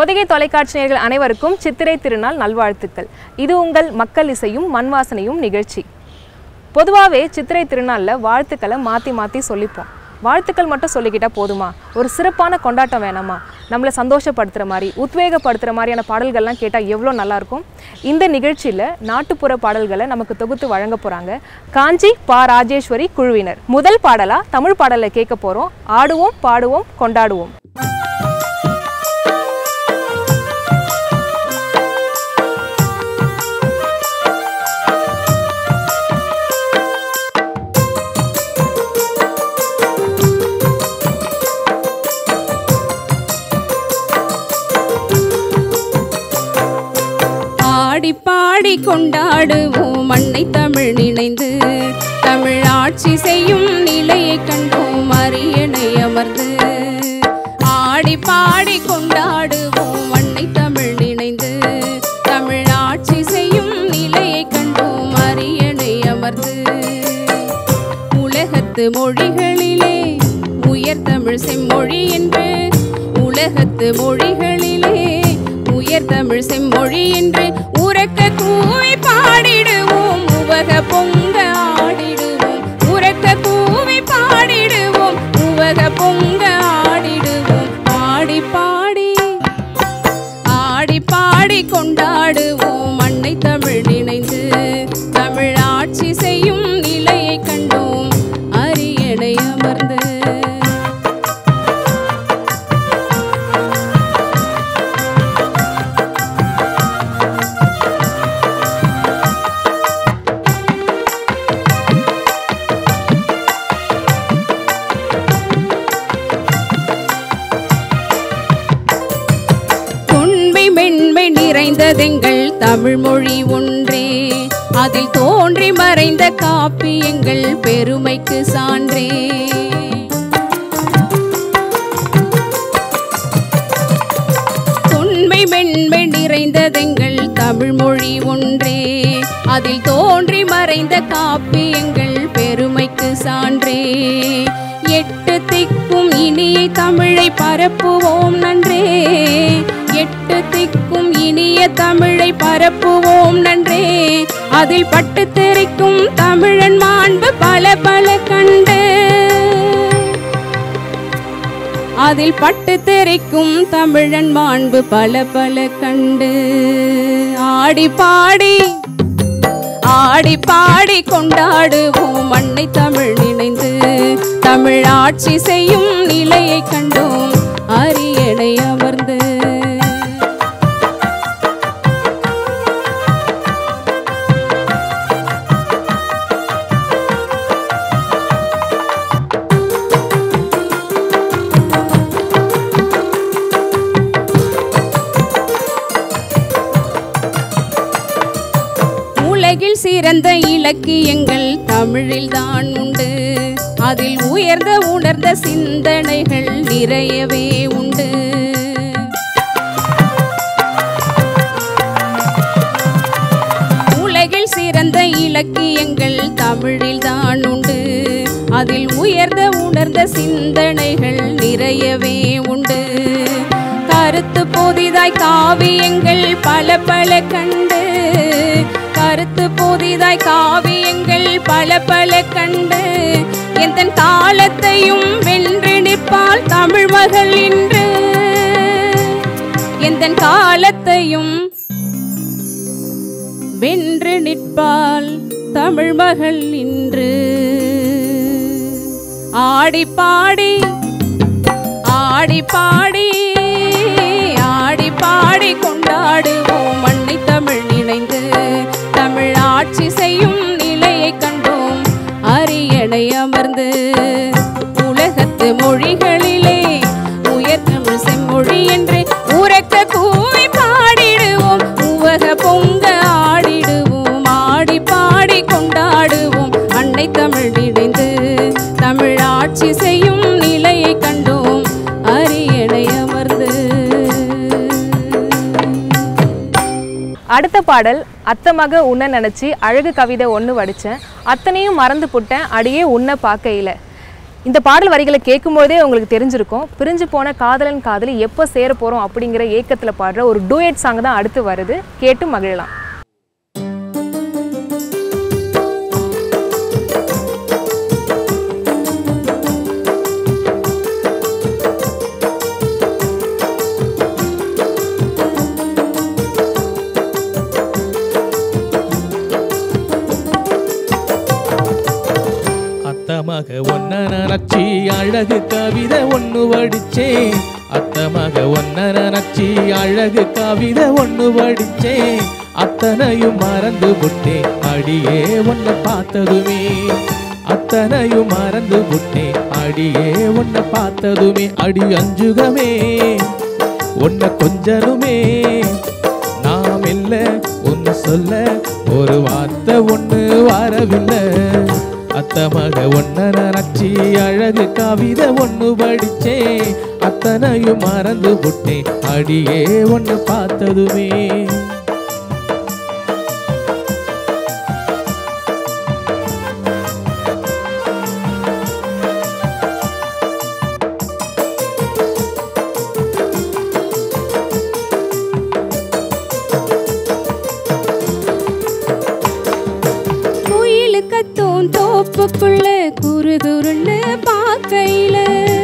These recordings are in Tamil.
பொதிகை தொலைக்காட்சி நேயர்கள் அனைவருக்கும் சித்திரை திருநாள் நல்வாழ்த்துக்கள். இது உங்கள் மக்கள் இசையும் மண்வாசனையும் நிகழ்ச்சி. பொதுவாகவே சித்திரை திருநாளில் வாழ்த்துக்களை மாற்றி சொல்லிப்போம். வாழ்த்துக்கள் மட்டும் சொல்லிக்கிட்டா போதுமா? ஒரு சிறப்பான கொண்டாட்டம் வேணாமா? நம்மளை சந்தோஷப்படுத்துகிற மாதிரி உத்வேகப்படுத்துகிற மாதிரியான பாடல்கள்லாம் கேட்டால் எவ்வளோ நல்லாயிருக்கும். இந்த நிகழ்ச்சியில் நாட்டுப்புற பாடல்களை நமக்கு தொகுத்து வழங்க போகிறாங்க காஞ்சி பா ராஜேஸ்வரி குழுவினர். முதல் பாடலாக தமிழ் பாடலை கேட்க போகிறோம். ஆடுவோம் பாடுவோம் கொண்டாடுவோம். பாடி கொண்டாடுவோம் மண்ணை தமிழ் நினைந்து, தமிழ் ஆட்சி செய்யும் நிலையை கண்டோம் அரியணை அமர்ந்து. ஆடி பாடி கொண்டாடுவோம் மண்ணை தமிழ் நினைந்து, தமிழ் ஆட்சி செய்யும் நிலையை கண்டோம் அரியணை அமர்ந்து. உலகத்து மொழிகளிலே உயர் தமிழ் செம்மொழி என்று, உலகத்து மொழிகளிலே உயர் தமிழ் செம்மொழி என்று உரக்க கூவி பாடிடுவோம், உவக பொங்க ஆடிடுவோம். உரக்க கூவி பாடிடுவோம், உவக பொங்க ஆடிடுவோம். ஆடி பாடி ஆடி பாடி கொண்டாடுவோம் மண்ணை தமிழ் நினைந்து, தமிழ் ஆட்சி செய்யும் நிலையை கண்டோம் அரியணை அமர்ந்து. நிறைந்ததெங்கள் தமிழ் மொழி ஒன்றே, அதில் தோன்றி மறைந்த காப்பியங்கள் பெருமைக்கு சான்றே. தொன்மை மென்மை நிறைந்ததெங்கள் தமிழ் மொழி ஒன்றே, அதில் தோன்றி மறைந்த காப்பியங்கள் பெருமைக்கு சான்றே. எட்டு திக்கும் இனிய தமிழை பரப்புவோம் நன்றே, எட்டு திக்கும் இனிய தமிழை பரப்புவோம் நன்றே. அதில் பட்டு தெரிக்கும் தமிழன் மாண்பு பல பல கண்டு, அதில் பட்டு தெரிக்கும் தமிழன் மாண்பு பல பல கண்டு. ஆடி பாடி ஆடி பாடி கொண்டாடுவோம் மண்ணை தமிழ் நினைந்து, தமிழ் ஆட்சி செய்யும் நிலையை கண்டோம் அரியணை அமர்ந்து. உலகில் சிறந்த இலக்கியங்கள் தமிழில் தான் உண்டு, அதில் உயர்ந்த உணர்ந்த சிந்தனைகள் நிறையவே உண்டு. உலகில் சிறந்த இலக்கியங்கள் தமிழில் தான் உண்டு, அதில் உயர்ந்த உணர்ந்த சிந்தனைகள் நிறையவே உண்டு. கருத்து புதிதாய் காவியங்கள் பல பல கண்டு, கருத்து புதிதாய் காவியங்கள் பல பல கண்டு. எந்த காலத்தையும் வென்று நிற்பாள் தமிழ் மகள் இன்று, எந்த காலத்தையும் வென்று நிற்பாள் தமிழ் மகள் இன்று. ஆடி பாடி ஆடி பாடி ஆடி பாடி கொண்டாடுவோம் மண்ணை தமிழ் நினைந்து, தமிழ் ஆட்சி செய்யும் நிலையை கண்டோம் அரியணை அமர்ந்து. உலகத்து மொழிகளிலே உயர் தமிழ் செம்மொழி என்று உரக்க கூவி பாடிடுவோம், உவக பொங்க ஆடிடுவோம். ஆடி பாடி கொண்டாடுவோம் அன்னை தமிழ் நினைந்து, தமிழ் ஆட்சி செய்யும் நிலையை கண்டோம் அரியணை அமர்ந்து. அடுத்த பாடல் அத்தமக உன்ன நினச்சி அழகு கவிதை ஒன்று வடித்தேன், அத்தனையும் மறந்து புட்டேன் அடியே உன்னை பார்க்கையில். இந்த பாடல் வரிகளை கேட்கும்போதே உங்களுக்கு தெரிஞ்சிருக்கும், பிரிஞ்சு போன காதலன் காதலி எப்போ சேர போகிறோம் அப்படிங்கிற ஏக்கத்தில் பாடுற ஒரு டூயட் சாங் தான் அடுத்து வருது. கேட்டு மகிழலாம். அத்தமாக ஒன்ன நினச்சி அழகு கவிதை ஒன்று படிச்சேன். அத்தமாக ஒன்ன நினச்சி அழகு கவிதை ஒன்று படிச்சேன். அத்தனையும் மறந்து விட்டேன் அடியே உன்னை பார்த்ததுமே. அத்தனையும் மறந்து விட்டேன் அடியே உன்னை பார்த்ததுமே. அடி அஞ்சுகமே உன்னை கொஞ்சனுமே. நாம் இல்லை ஒன்று சொல்ல ஒரு வார்த்தை ஒன்று வரவில்லை. அத்தமாக ஒன்ன நினச்சி அழகு கவிதை ஒன்று படிச்சேன். அத்தனையும் மறந்து விட்டேன் அடியே ஒன்று பார்த்ததுமே. தோப்புக்குள்ள குறுகுறுன்னு பார்க்கையில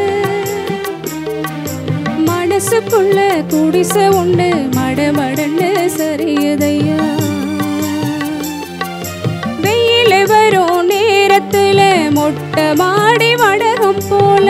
மனசுக்குள்ள குடிசை உண்டு மடமடன்னு சரியதையா. வெயில் வரும் நேரத்துல மொட்டை மாடி வடகம் போல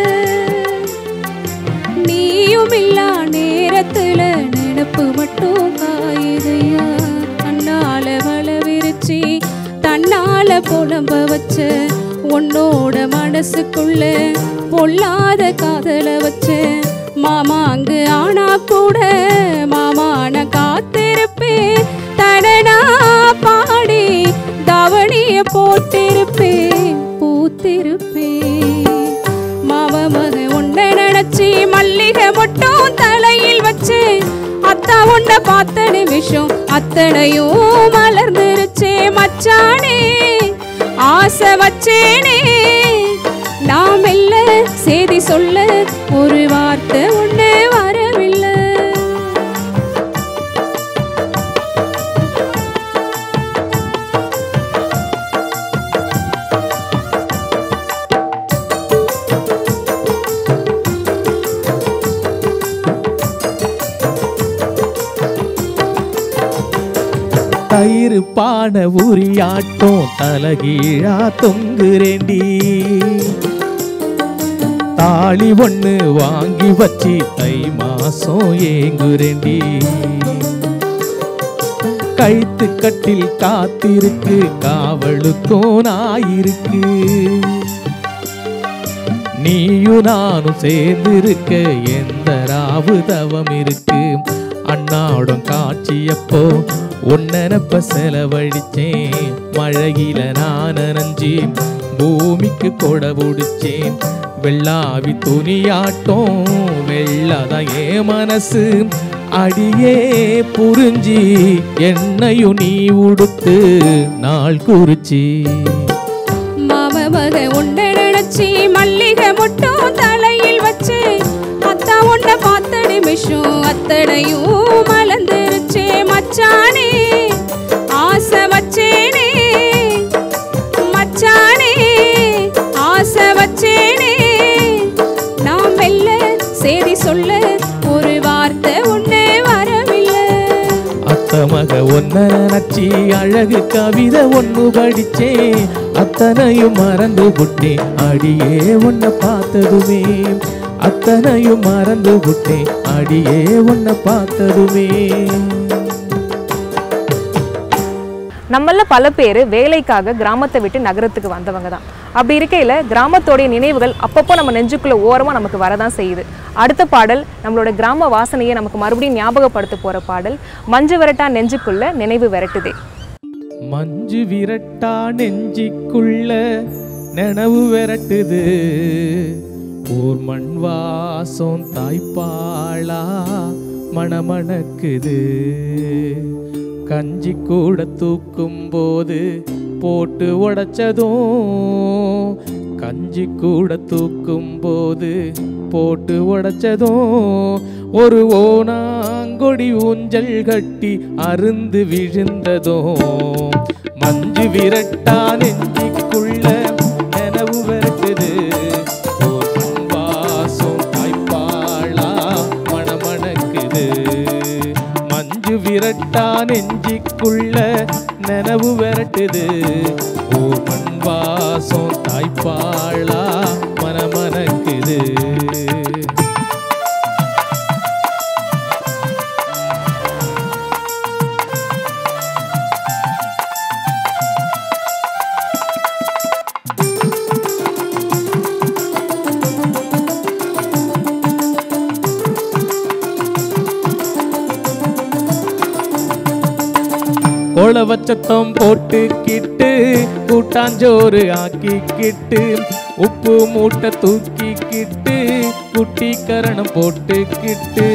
நீயும் இல்லா நேரத்துல நினப்பு மட்டும் காயுதையா. அண்ணால வள விரிச்சி தன்னால புலம்ப வச்ச உன்னோட மனசுக்குள்ள பொல்லாத காதல வச்ச மாமா அங்கு ஆனா கூட மாமான காத்திருப்பேன். தடனா பாடி தவணிய போட்டிருப்பேன் பூத்திருப்பேன். மாவ மக உன்னை நினைச்சி மல்லிகை மட்டும் தலையில் வச்சு அத்தா உன்னை பார்த்த நிமிஷம் அத்தனையும் மலர்ந்துருச்சே. மச்சானே ஆசை வச்சேனே நாம் இல்ல செய்தி சொல்ல ஒரு வார்த்தை ஒண்ணு வரவில்லை. தயிர் பான உரியாட்டம் தலகீழா தொங்குறேண்டி. தாலி ஒண்ணு வாங்கி வச்சி தை மாசம் ஏங்குறேண்டி. கைத்து கட்டில் காத்திருக்கு காவலுக்கும் நாயிருக்கு. நீயும் நானும் சேர்ந்திருக்க எந்த ராவு தவம் இருக்கு. அண்ணாவுடன் காட்சியப்போ உன்னப்ப செலவழிச்சேன். மழையில நான் நனைஞ்சி பூமிக்கு கொடை பிடிச்சேன். வெள்ளாவி துணியாட்டம் வெள்ளாதான் என் மனசு. அடியே புரிஞ்சி என்னையும் நீ உடுத்து நாள் குறிச்சி. மாம மக உன்னை நினைச்சி மல்லிகை மட்டும் தலையில் வச்சு அத்தா உன்னை பார்த்த நிமிஷம் அத்தனையும் மலர்ந்துருச்சே. மச்சானே ஆசை வச்சேனே மச்சானே ஆசை வச்சேனே நாம் மெல்ல செய்தி சொல்ல ஒரு வார்த்தை ஒண்ணு வரவில்லை. அத்தமக ஒன்ன நினைச்சி அழகு கவிதை ஒன்று படிச்சேன். அத்தனையும் மறந்து விட்டேன் அடியே உன்னை பார்த்ததுமே. அத்தனையும் மறந்து விட்டேன் அடியே உன்னை பார்த்ததுமே. நம்மள பல பேர் வேலைக்காக கிராமத்தை விட்டு நகரத்துக்கு வந்தவங்க தான். அப்படி இருக்கையில் கிராமத்தோடைய நினைவுகள் அப்பப்போ நம்ம நெஞ்சுக்குள்ள ஓரமாக நமக்கு வரதான் செய்யுது. அடுத்த பாடல் நம்மளோட கிராம வாசனையை நமக்கு மறுபடியும் ஞாபகப்படுத்த போகிற பாடல் மஞ்சு விரட்டா நெஞ்சுக்குள்ள நினைவு விரட்டுதே. மஞ்சு விரட்டா நெஞ்சிக்குள்ள நினைவு விரட்டுது. ஊர் மண் வாசம் தாய்ப்பாளா மணமணக்குது. கஞ்சி கூட தூக்கும் போது போட்டு உடைச்சதும் கஞ்சி கூட தூக்கும் போது போட்டு உடைச்சதும் ஒரு ஓனாங்கொடி ஊஞ்சல் கட்டி அருந்து விழுந்ததும் மஞ்சு விரட்டா நெஞ்சிக்குள்ள நனவு விரட்டுது ஓர் மண் வாசம் தாய்ப்பாளா மணமணக்குது மஞ்சு விரட்டா நெஞ்சிக்குள்ள நனவு விரட்டுது ஓர் மண் வாசம் தாய்ப்பாளா மணமணக்குது கோலவச்சத்தம் போட்டுக்கிட்டு கூட்டாஞ்சோறு ஆக்கிக்கிட்டு உப்பு மூட்டை தூக்கிக்கிட்டு குட்டி கரணம் போட்டுக்கிட்டு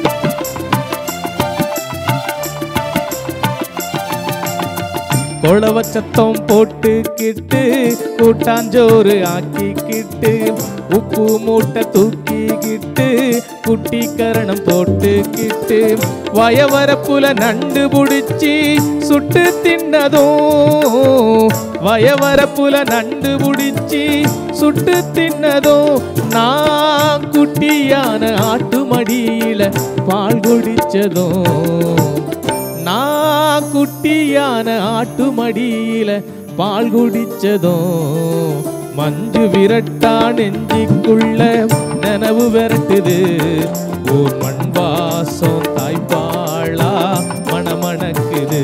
கோலவச்சத்தம் போட்டுக்கிட்டு கூட்டாஞ்சோறு ஆக்கிக்கிட்டு உப்பு மூட்டை தூக்கிக்கிட்டு குட்டி கரணம் போட்டுக்கிட்டு வயவரப்புல நண்டு புடிச்சி சுட்டு தின்னதும் வயவரப்புல நண்டு புடிச்சி சுட்டு தின்னதும் நான் குட்டியான ஆட்டு மடியில பால் குடிச்சதும் நான் குட்டியான ஆட்டு மடியில பால் குடிச்சதும் மஞ்சு விரட்டா நெஞ்சிக்குள்ள நனவு விரட்டுது ஓர் மண் வாசம் தாய்ப்பாளா மணமணக்குது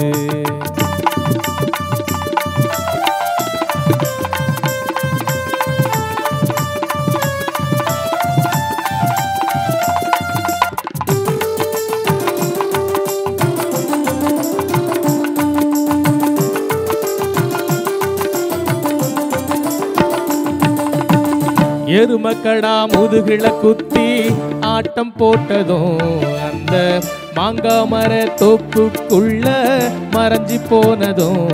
எருமக்கடா முதுகில குத்தி ஆட்டம் போட்டதும் அந்த மாங்காய் மர தோப்புக்குள்ள மறைஞ்சி போனதும்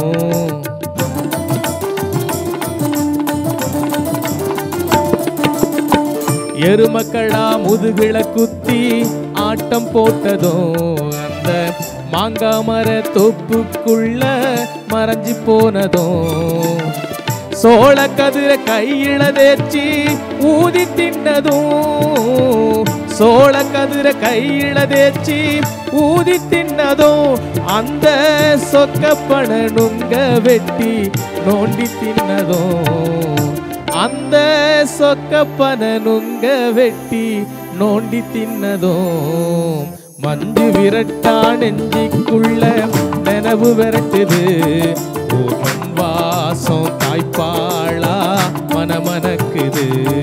எருமக்கடா முதுகில குத்தி ஆட்டம் போட்டதும் அந்த மாங்காய் மர தோப்புக்குள்ள மறைஞ்சி போனதும் சோள கதிர கையில தேச்சி ஊதி தின்னதும் சோள கதிர கையில தேச்சி ஊதி தின்னதும் அந்த சொக்கப்பன நுங்க வெட்டி நோண்டி தின்னதும் அந்த சொக்கப்பன நுங்க வெட்டி நோண்டி தின்னதும் மஞ்சு விரட்டா நெஞ்சிக்குள்ள நனவு விரட்டுது ஓர் மண் வாசம் தாய்ப்பாளா மணமணக்குது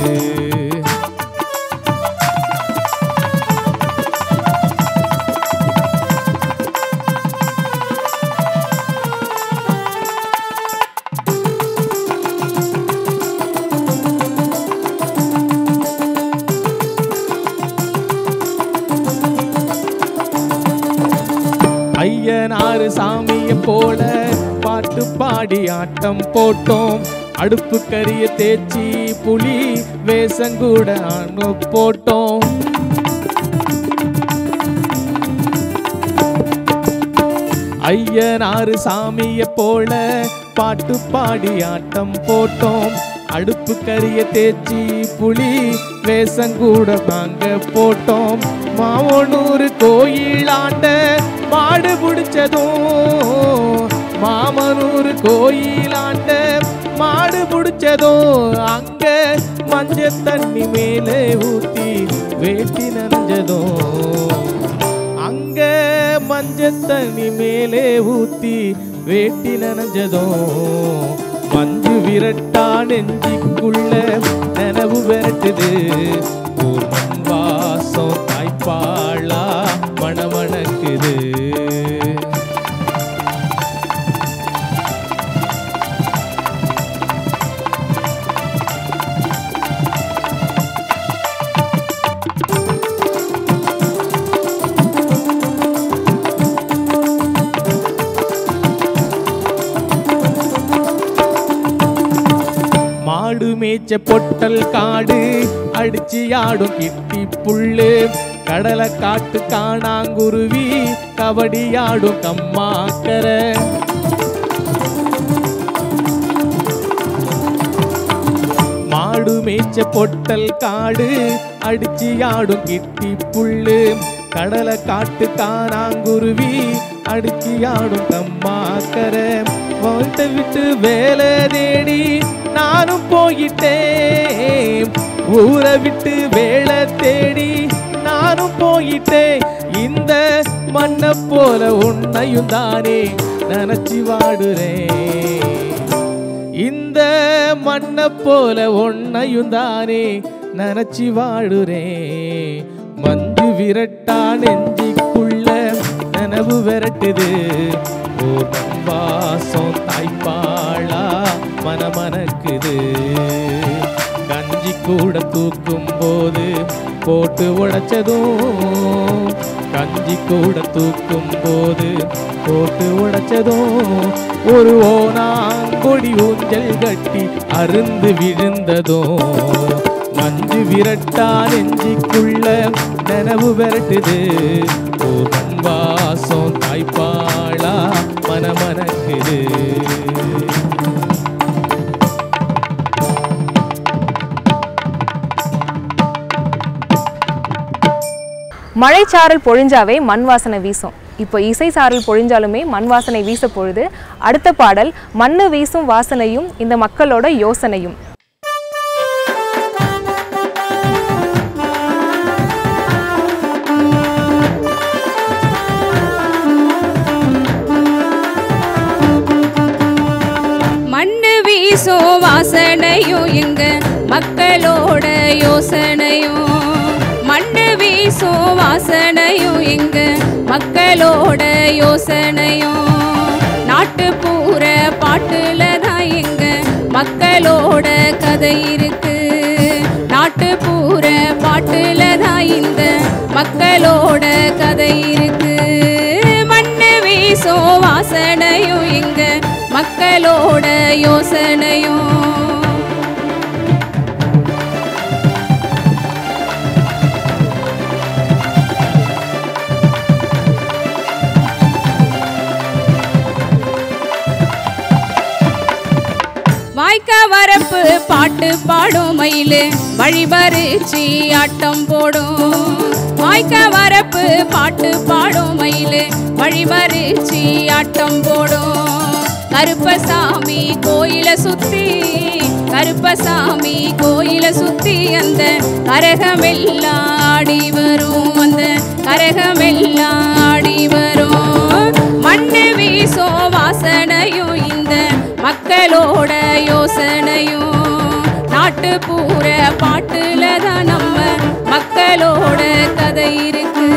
ஐயனாறு சாமிய போல பாட்டு பாடி ஆட்டம் போட்டோம் அடுப்பு கரிய தேச்சி புலி வேசங்கூட ஆணு போட்டோம் ஐயனாறு சாமிய போல பாட்டு பாடி ஆட்டம் போட்டோம் அடுப்பு கரிய தேச்சி புலி வேசங்கூட நாங்க போட்டோம் மாமனூர் கோயிலாண்ட மாடு பிடிச்சதும் மாமனூர் கோயிலாண்ட மாடு பிடிச்சதும் அங்க மஞ்ச தண்ணி மேலே ஊத்தி வேட்டி நனைஞ்சதும் அங்க மஞ்ச தண்ணி மேலே ஊத்தி வேட்டி நனைஞ்சதும் மஞ்சு விரட்டா நெஞ்சிக்குள்ள நனவு விரட்டுது ஓர் மண் வாசம் தாய்ப்பாளா மணமணக்குது மாடு மேய்ச்ச பொட்டல் காடு அடிச்சு ஆடும் கிட்டி புல்லு கடலை காட்டு காணாங்குருவி கபடி ஆடும் கம்மாக்கரை மாடு மேய்ச்ச பொட்டல் காடு அடிச்சு ஆடும் கிட்டி புல்லு கடலை காட்டு காணாங்குருவி அடிச்சு ஆடும் கம்மாக்கரை வீட்டை விட்டு வேலை தேடி நானும் போயிட்டேன் ஊரை விட்டு வேலை தேடி நானும் போயிட்டேன் இந்த மண்ணை போல உன்னையும் தானே நினைச்சு வாடுறேன் இந்த மண்ணை போல உன்னையும் தானே நினைச்சு வாடுறேன் மஞ்சு விரட்டா நெஞ்சிக்குள்ள நினைவு விரட்டுது ஓர் வாசம் தாய்ப்பாளா மனமனக்குது கஞ்சி கூட தூக்கும் போது போட்டு உடைச்சதும் கஞ்சி கூட தூக்கும் போது போட்டு உடைச்சதும் ஒரு ஓனாங்கொடி ஊஞ்சல் கட்டி அருந்து விழுந்ததும் மஞ்சு விரட்டா நெஞ்சிக்குள்ள நினைவு விரட்டுது ஓர் வாசம் தாய்ப்பாளா மனமனக்குது மழைச்சாரல் பொழிஞ்சாவே மண் வாசனை வீசும். இப்போ இசை சாரல் பொழிஞ்சாலுமே மண் வாசனை வீச பொழுது அடுத்த பாடல் மண்ணு வீசும் வாசனையும் இந்த மக்களோட யோசனையும். மண்ணு வீசும் வாசனையும் எங்க மக்களோட யோசனையும் மண்ணு வீசும் வாசனையும் எங்க மக்களோட யோசனையும் நாட்டுப்புற பாட்டுல தான் எங்க மக்களோட கதை இருக்கு நாட்டுப்புற பாட்டுல தான் இந்த மக்களோட கதை இருக்கு மண்ணு வீசும் வாசனையும் எங்க மக்களோட யோசனையும் வாய்க்கா வரப்பு பாட்டு பாடும் மயிலு வழிபறிச்சி ஆட்டம் போடும் வாய்க்கா வரப்பு பாட்டு பாடும் மயிலு வழிபறிச்சி ஆட்டம் போடும் கருப்பசாமி கோயில சுத்தி கருப்பசாமி கோயில சுத்தி அந்த கரகமெல்லாம் ஆடி வரும் அந்த கரகமெல்லாம் ஆடி வரும் மண்ணு வீசோ வாசனையும் இந்த மக்களோட யோசனையும் நாட்டுப்புற பாட்டுல தான் நம்ம மக்களோட கதை இருக்கு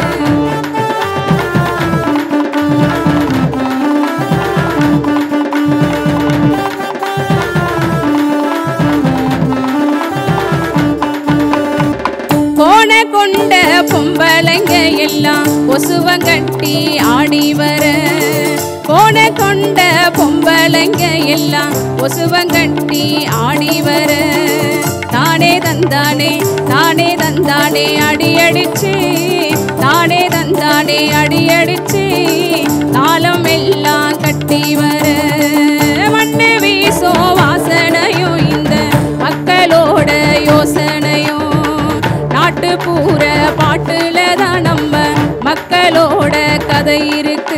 கோண கொண்ட பொம்பளைங்க எல்லாம் கொசுவங்கட்டி ஆடி வர கோண கொண்ட பொம்பளைங்க எல்லாம் கொசுவங்கட்டி ஆடி வர தானே தந்தானே அடியடிச்சு தானே தந்தானே அடியடிச்சு தாளம் எல்லாம் கட்டி வர மண்ணு வீசோ வாசனையும் இந்த மக்களோட யோசனையும் நாட்டுப்புற பாட்டுல தான் நம்ம மக்களோட கதை இருக்கு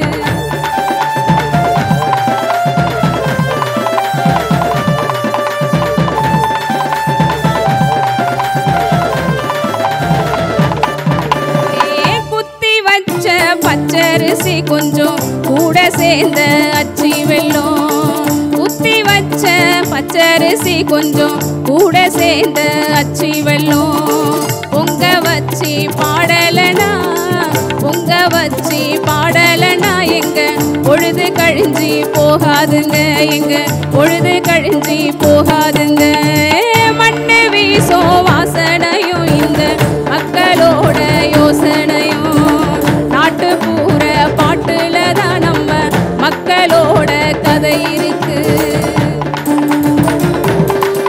பச்சரிசி கொஞ்சம் கூட சேர்ந்த அச்சி வெல்லம் குத்தி வச்ச பச்சரிசி கொஞ்சம் கூட சேர்ந்த அச்சி வெல்லம் பொங்க வச்சி பாடலனா பொங்க வச்சி பாடலனா எங்க பொழுது கழிஞ்சி போகாதுங்க எங்க பொழுது கழிஞ்சி போகாதுங்க மண்ணு வீசோ வாசனையும் இந்த மக்களோட யோசனையும் நாட்டுப்புற பாட்டுல தான் நம்ம மக்களோட கதை இருக்கு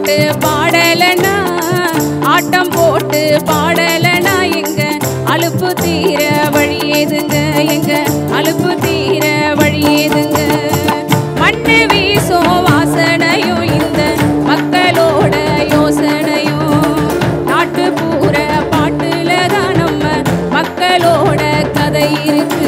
போட்டு பாடலனா ஆட்டம் போட்டு பாடலனா எங்க அலுப்பு தீர வழியேதுங்க எங்க அலுப்பு தீர வழியேதுங்க மண்ணு வீசும் வாசனையும் இந்த மக்களோட யோசனையும் நாட்டுப்புற பாட்டுல தான் நம்ம மக்களோட கதை இருக்கு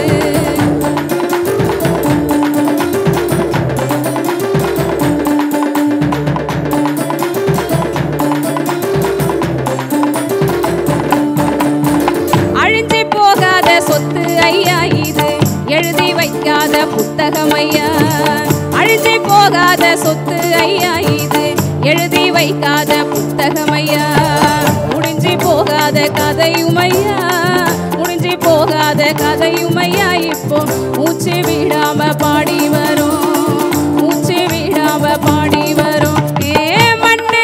அழிஞ்சு போகாத சொத்து ஐயா இது எழுதி வைக்காத புத்தகம் ஐயா அழிஞ்சு போகாத சொத்து ஐயா இது எழுதி வைக்காத புத்தகம் ஐயா முடிஞ்சு போகாத கதையும் ஐயா முடிஞ்சு போகாத கதையும் ஐயா இப்போ மூச்சு விடாம பாடி வரும் மூச்சு விடாம பாடி வரும் மண்ணு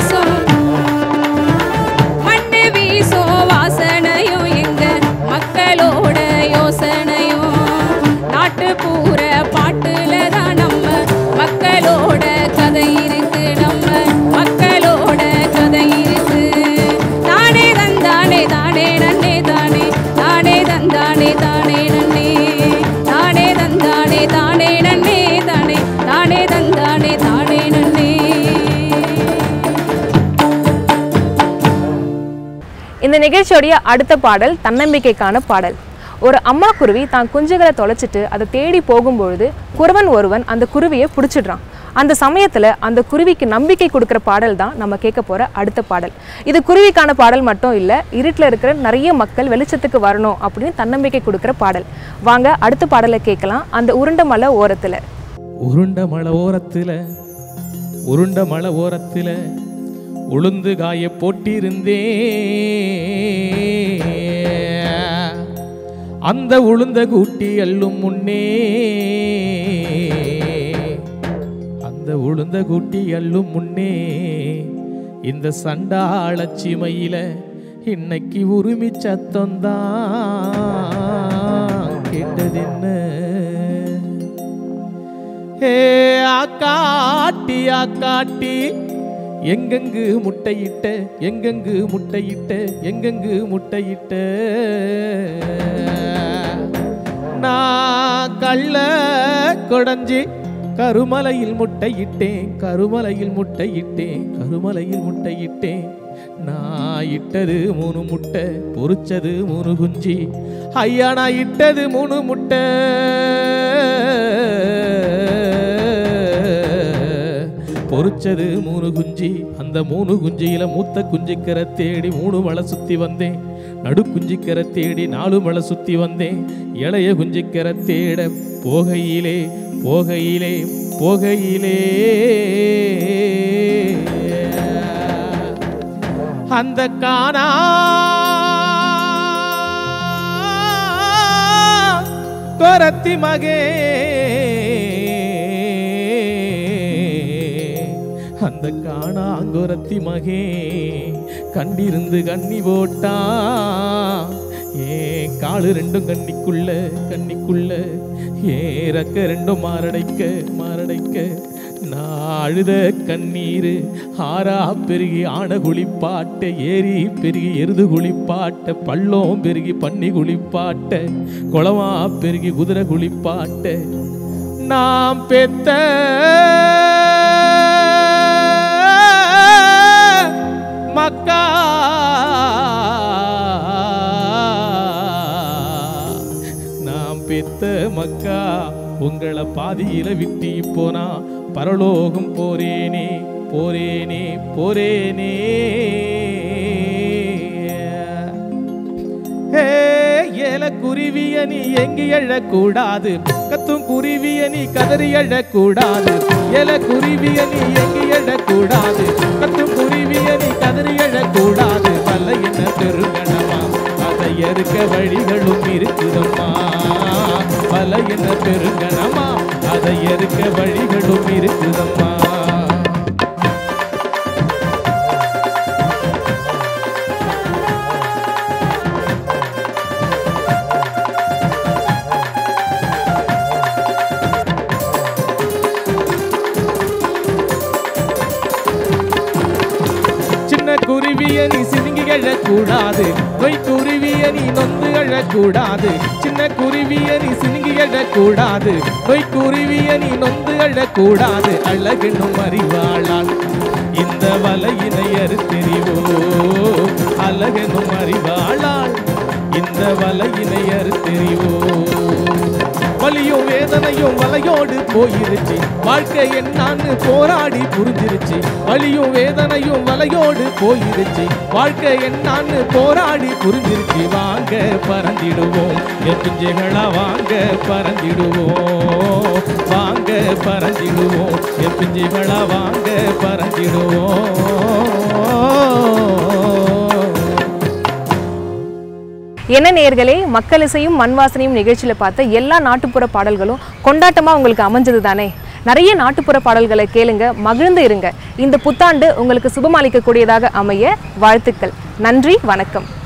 வீசும் வாசனையும் எங்க மக்களோட யோசனையும் நாட்டுப்புற பாட்டுல தான் நம்ம மக்களோட கதை இருக்கு நம்ம மக்களோட கதை இருக்கு தானே தந்தானே தானே நன்னே தானே தானே தந்தானே தானே நன்னே தானே தந்தானே தானே நன்னே தானே தானே தந்தானே தானே நன்னே இந்த நிகழ்ச்சியோடைய அடுத்த பாடல் தன்னம்பிக்கைக்கான பாடல். ஒரு அம்மா குருவி தான் குஞ்சுகளை தொலைச்சிட்டு அதை தேடி போகும்பொழுது குறவன் ஒருவன் அந்த குருவியை பிடிச்சிடுறான். அந்த சமயத்தில் அந்த குருவிக்கு நம்பிக்கை கொடுக்குற பாடல் தான் நம்ம கேட்க போகிற அடுத்த பாடல். இது குருவிக்கான பாடல் மட்டும் இல்லை, இருட்டில் இருக்கிற நிறைய மக்கள் வெளிச்சத்துக்கு வரணும் அப்படின்னு தன்னம்பிக்கை கொடுக்குற பாடல். வாங்க அடுத்த பாடலை கேட்கலாம். அந்த உருண்ட மலை ஓரத்தில் உருண்ட மலை ஓரத்தில் உளுந்து காய போட்டிருந்தே அந்த உளுந்த கூட்டி அள்ளும் முன்னே அந்த உளுந்த கூட்டி அள்ளும் முன்னே இந்த சண்டாளச்சிமையில இன்னைக்கு உரிமை சத்தம்தான் கேட்டதென்ன ஆக்காட்டி ஆக்காட்டி எங்கெங்கு முட்டையிட்ட எங்கெங்கு முட்டையிட்ட எங்கெங்கு முட்டையிட்ட நான் கள்ள கொடைஞ்சி கருமலையில் முட்டையிட்டேன் கருமலையில் முட்டையிட்டேன் கருமலையில் முட்டையிட்டேன் நான் இட்டது 3 முட்டை பொரிச்சது 3 குஞ்சி ஐயா நான் இட்டது 3 முட்டை பொரிச்சது 3 குஞ்சி அந்த 3 குஞ்சியில மூத்த குஞ்சிக்கரை தேடி 3 மலை சுத்தி வந்தேன் நடு குஞ்சிக்கரை தேடி 4 மலை சுத்தி வந்தேன் இளைய குஞ்சிக்கரை தேட போகையிலே போகையிலே போகையிலே அந்த காணா கொரத்தி மகே அந்த காணாங்கொரத்தி மகே கண்டிருந்து கண்ணி போட்டா ஏன் காலு 2 கண்ணிக்குள்ள ஏறக்க 2 மாரடைக்க நான் அழுத கண்ணீர் ஆறா பெருகி ஆன குளிப்பாட்ட ஏரி பெருகி எருது குளிப்பாட்ட பள்ளம் பெருகி பன்னி குளிப்பாட்ட குளமா பெருகி குதிரை குளிப்பாட்ட நாம் பெத்த மக்கா நாம் பெத்த மக்கா உங்களை பாதியில விட்டி போனா பரலோகம் போரேனே போரேனே போரேனே ஏல குருவிய நீ எங்கி எழக்கூடாது கத்தும் குருவிய நீ கதறி எழக்கூடாது ஏல குருவிய நீ எங்கி எழக்கூடாது கத்தும் குருவிய நீ கதறி எழக்கூடாது வல்ல என்ன பெருங்கணமா அதை எருக்க வழிகளும் இருக்குதம்மா வல்ல என்ன பெருங்கணமா அதை எருக்க வழிகளும் இருக்குதம்மா குருவிய நீ சினுங்கி எழக்கூடாது, நொய் குருவிய நீ நொந்து எழக்கூடாது, சின்ன குருவிய நீ சினுங்கி எழக்கூடாது, நொய் குருவிய நீ நொந்து எழக்கூடாது. அழகென்னும் அறிவாளால் இந்த வலையினை அறுத்தெறிவோ, அழகென்னும் அறிவாளால் இந்த வலையினை அறுத்தெறிவோ. வலியும் வேதனையும் வலையோடு போயிருச்சு, வாழ்க்கை என்னான்னு போராடி புரிஞ்சிருச்சு. வலியும் வேதனையும் வலையோடு போயிருச்சு, வாழ்க்கை என்னான்னு போராடி புரிஞ்சிருச்சு. வாங்க பறந்திடுவோம் என் பிஞ்சைகளா, வாங்க பறந்திடுவோம், வாங்க பறந்திடுவோம் என் பிஞ்சைகளா, வாங்க பறந்திடுவோம். என்ன நேயர்களே, மக்கள் இசையும் மண் வாசனையும் நிகழ்ச்சியில் பார்த்த எல்லா நாட்டுப்புற பாடல்களும் கொண்டாட்டமாக உங்களுக்கு அமைஞ்சது தானே? நிறைய நாட்டுப்புற பாடல்களை கேளுங்க, மகிழ்ந்து இருங்க. இந்த புத்தாண்டு உங்களுக்கு சுபமளிக்கக்கூடியதாக அமைய வாழ்த்துக்கள். நன்றி, வணக்கம்.